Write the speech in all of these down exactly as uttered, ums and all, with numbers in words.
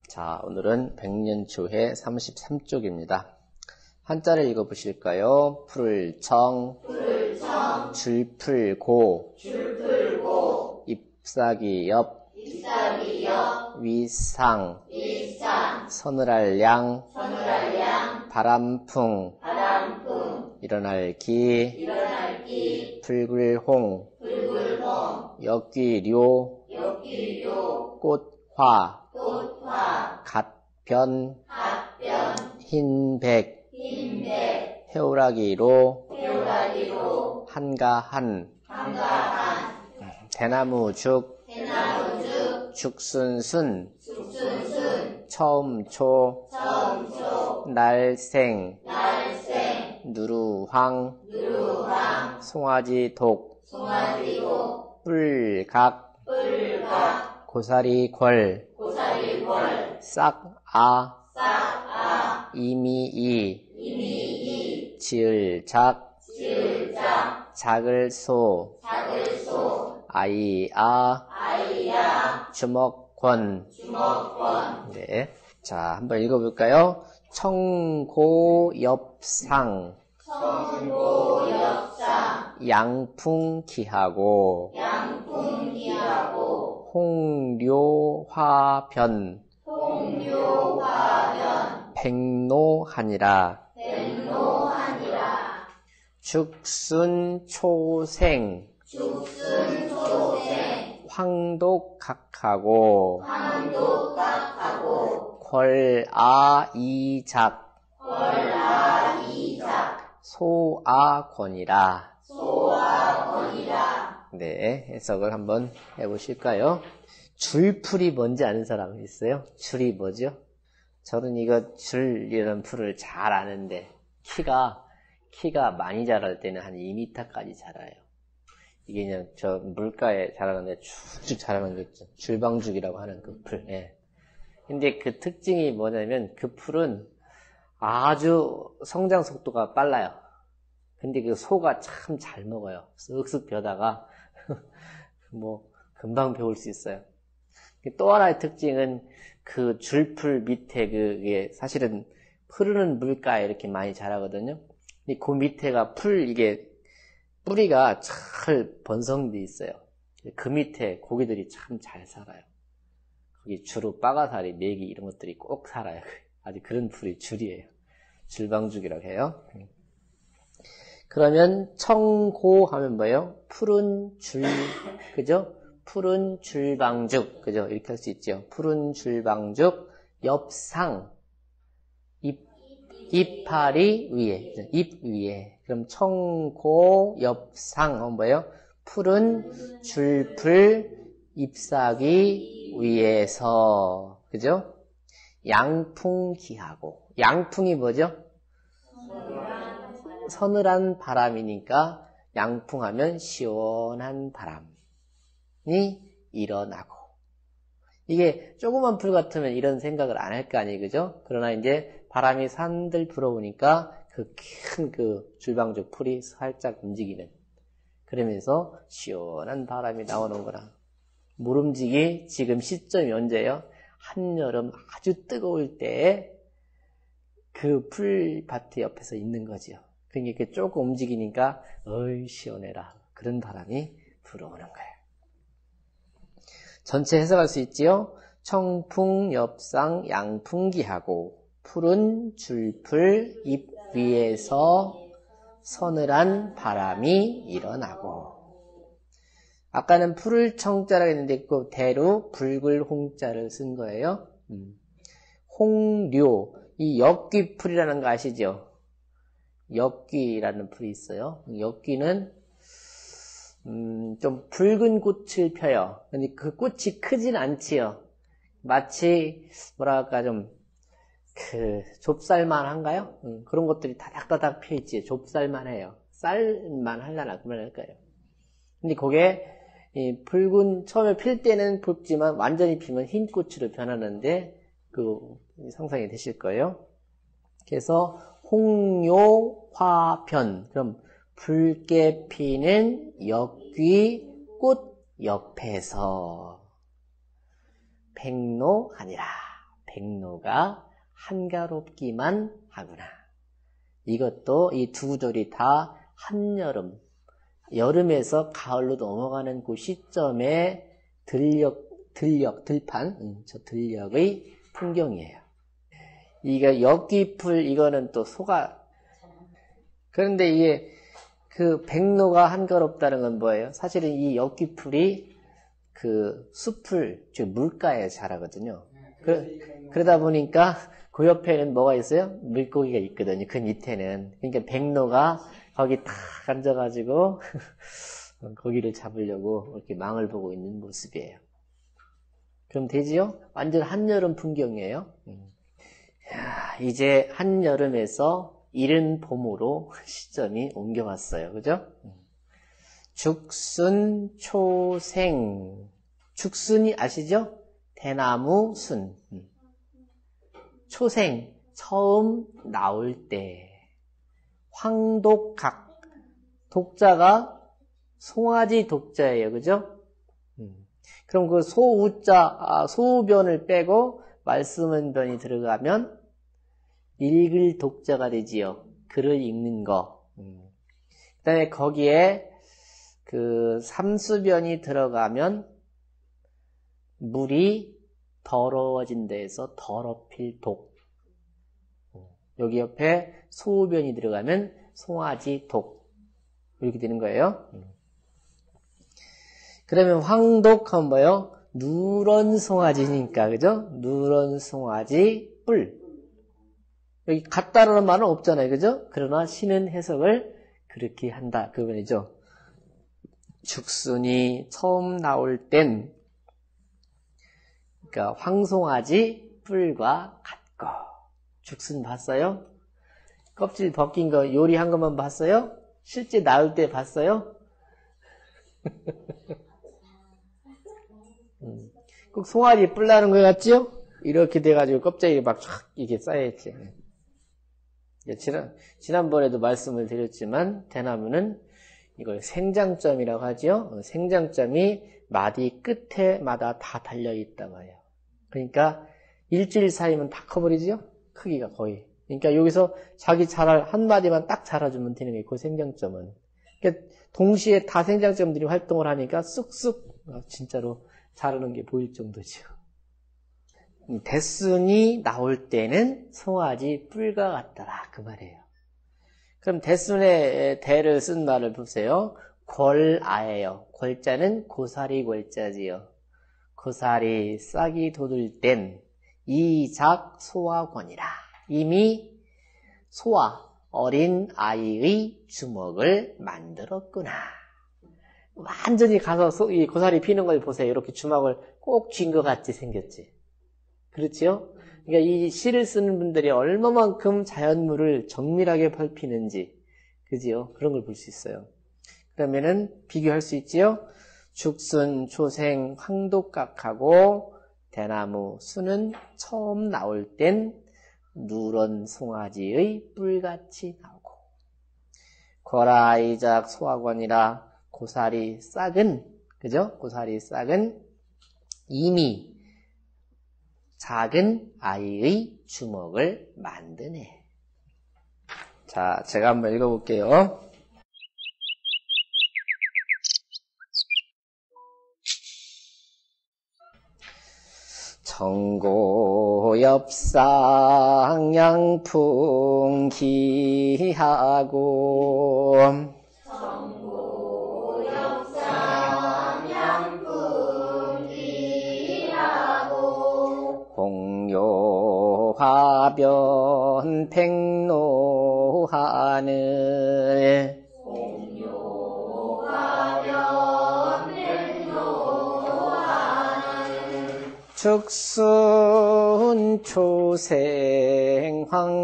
자, 오늘은 백년초회 삼십삼 쪽입니다. 한자를 읽어보실까요? 풀청, 풀청, 줄풀고, 줄풀고, 잎사귀 옆, 잎사귀 옆, 위상, 위상, 서늘할 서늘할 양, 바람풍, 바람풍, 일어날 기, 일어날 기, 불굴홍, 불굴홍, 역귀료, 역귀료, 꽃화, 꽃화, 갓변, 합변, 흰백, 흰백, 해오라기로, 해오라기로, 한가한, 한가한, 대나무죽, 대나무죽, 죽순순, 죽순순, 처음초, 처음초, 날생, 날생, 누루황, 누루황, 송아지독, 송아지독, 뿔각, 뿔각, 고사리궐, 고사리궐, 싹아, 싹아, 이미이, 이미이, 지을작, 지을작, 작을소, 작을소, 아이아, 아이야, 주먹권. 주먹권, 네. 자, 한번 읽어볼까요? 청고엽상, 청고엽상, 양풍기하고, 양풍기하고, 홍료화변, 홍료화변, 백노하니라, 백노하니라, 죽순초생, 죽순초생, 황독각하고, 황독각하고, 궐아이작, 궐아이작, 소아권이라. 소아권이라. 네, 해석을 한번 해보실까요? 줄풀이 뭔지 아는 사람 있어요? 줄이 뭐죠? 저는 이거 줄이라는 풀을 잘 아는데 키가 키가 많이 자랄 때는 한 이 미터까지 자라요. 이게 그냥 저 물가에 자라는데 쭉쭉 자라는 거 있죠. 줄방죽이라고 하는 그 풀. 예. 근데 그 특징이 뭐냐면 그 풀은 아주 성장 속도가 빨라요. 근데 그 소가 참 잘 먹어요. 쓱쓱 벼다가 뭐 금방 배울 수 있어요. 또 하나의 특징은 그 줄풀 밑에 그게 사실은 흐르는 물가에 이렇게 많이 자라거든요. 근데 그 밑에가 풀 이게 뿌리가 잘 번성돼 있어요. 그 밑에 고기들이 참 잘 살아요. 거기 주로 빠가사리, 메기 이런 것들이 꼭 살아요. 아주 그런 풀이 줄이에요. 줄방죽이라고 해요. 그러면 청고 하면 뭐예요? 푸른 줄, 그죠? 푸른 줄방죽, 그죠? 이렇게 할 수 있죠. 푸른 줄방죽, 엽상, 잎, 이파리 위에, 잎 위에. 그럼 청고, 엽상 하면 뭐예요? 푸른 줄풀, 잎사귀 위에서, 그죠? 양풍기하고. 양풍이 뭐죠? 서늘한 바람이니까 양풍하면 시원한 바람이 일어나고. 이게 조그만 풀 같으면 이런 생각을 안 할 거 아니에요, 그죠? 그러나 이제 바람이 산들 불어오니까 그 큰 그 줄방죽 풀이 살짝 움직이는. 그러면서 시원한 바람이 나오는 거라. 모름지기 지금 시점이 언제예요? 한여름 아주 뜨거울 때에 그 풀밭 옆에서 있는 거지요. 그러니까 이렇게 조금 움직이니까 어이 시원해라. 그런 바람이 불어오는 거예요. 전체 해석할 수 있지요? 청풍, 엽상, 양풍기하고 푸른 줄풀 잎 위에서 서늘한 바람이 일어나고. 아까는 푸를 청자라고 했는데 그 대로 붉을 홍자를 쓴 거예요. 음. 홍료, 이 역귀풀이라는 거 아시죠? 역귀라는 풀이 있어요. 역귀는 음, 좀 붉은 꽃을 펴요. 근데 그 꽃이 크진 않지요. 마치 뭐랄까 좀 그 좁쌀만한가요? 음, 그런 것들이 다닥다닥 펴 있지. 좁쌀만해요. 쌀만 하려나 그만 할까요? 근데 그게 이 붉은 처음에 필 때는 붉지만 완전히 피면 흰 꽃으로 변하는데 그 상상이 되실 거예요. 그래서 홍료화변, 그럼 붉게 피는 역귀 꽃 옆에서 백노하니라. 백로가 한가롭기만 하구나. 이것도 이 두 구절이 다 한여름, 여름에서 가을로 넘어가는 그 시점에 들녘, 들녘, 들판, 음, 저 들녘의 풍경이에요. 이게 엽기풀, 이거는 또 소가, 그런데 이게 그 백로가 한가롭다는 건 뭐예요? 사실은 이 엽기풀이 그 숲을, 즉 물가에 자라거든요. 그, 그러다 보니까 그 옆에는 뭐가 있어요? 물고기가 있거든요. 그 밑에는. 그러니까 백로가 거기 탁 앉아가지고 고기를 잡으려고 이렇게 망을 보고 있는 모습이에요. 그럼 되지요? 완전 한여름 풍경이에요. 야, 이제 한여름에서 이른 봄으로 시점이 옮겨왔어요. 그죠? 죽순 초생. 죽순이 아시죠? 대나무 순. 초생, 처음 나올 때. 황독각. 독자가 송아지 독자예요. 그죠? 그럼 그 소우자, 아, 소우변을 빼고 말씀은변이 들어가면 읽을 독자가 되지요. 글을 읽는 거. 음. 그 다음에 거기에 그 삼수변이 들어가면 물이 더러워진 데에서 더럽힐 독. 여기 옆에 소우변이 들어가면 송아지 독. 이렇게 되는 거예요. 음. 그러면 황독하면 뭐예요? 누런 송아지니까, 그죠? 누런 송아지 뿔. 여기 같다라는 말은 없잖아요. 그죠? 그러나 시는 해석을 그렇게 한다. 그 말이죠. 죽순이 처음 나올 땐, 그러니까 황송아지 뿔과 같고. 죽순 봤어요? 껍질 벗긴 거 요리한 것만 봤어요? 실제 나올 때 봤어요? 음. 꼭 송아지 뿔 나는 것 같지요? 이렇게 돼가지고 껍질이 막 촥 이렇게 쌓여있지. 지난, 지난번에도 말씀을 드렸지만, 대나무는 이걸 생장점이라고 하죠. 생장점이 마디 끝에마다 다 달려있다고 해요. 그러니까 일주일 사이면 다 커버리죠? 크기가 거의. 그러니까 여기서 자기 자랄 한 마디만 딱 자라주면 되는 거예요. 그 생장점은. 그러니까 동시에 다 생장점들이 활동을 하니까 쑥쑥 진짜로 자라는 게 보일 정도죠. 대순이 나올 때는 송아지 뿔과 같더라. 그 말이에요. 그럼 대순의 대를 쓴 말을 보세요. 궐아예요. 궐자는 고사리 궐자지요. 고사리 싹이 돋을 땐 이작 소화권이라. 이미 소아, 어린 아이의 주먹을 만들었구나. 완전히 가서 소, 이 고사리 피는 걸 보세요. 이렇게 주먹을 꼭 쥔 것 같이 생겼지. 그렇지요? 그러니까 이 시를 쓰는 분들이 얼마만큼 자연물을 정밀하게 펼피는지, 그지요? 그런 걸 볼 수 있어요. 그러면은 비교할 수 있지요? 죽순, 초생, 황독각하고 대나무, 순은 처음 나올 땐 누런 송아지의 뿔같이 나오고, 거라이작 소학원이라 고사리 싹은, 그죠? 고사리 싹은 이미 작은 아이의 주먹을 만드네. 자, 제가 한번 읽어볼게요. 정고엽상 양풍 기하고 정고엽상 양풍 기하고 공요화변 백로하늘 죽순 초생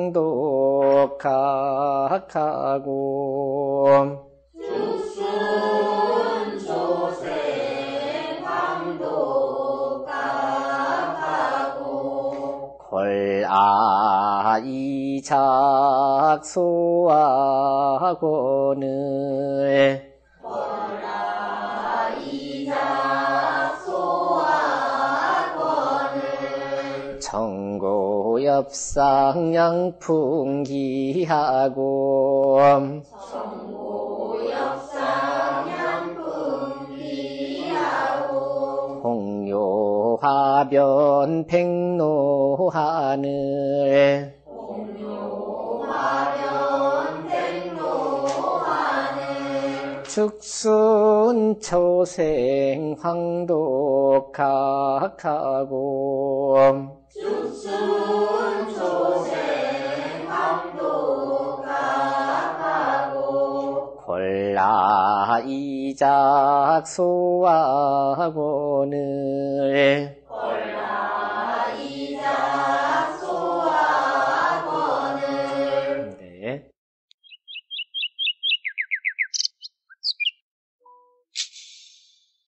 황독각하고 죽순 초생 황독각하고 궐아이작 소학원을 청고엽상 양풍기하고 홍요화변 백로하늘 죽순 초생 황독각하고 죽순 초생 황독각하고 콜라 이작 소화곤을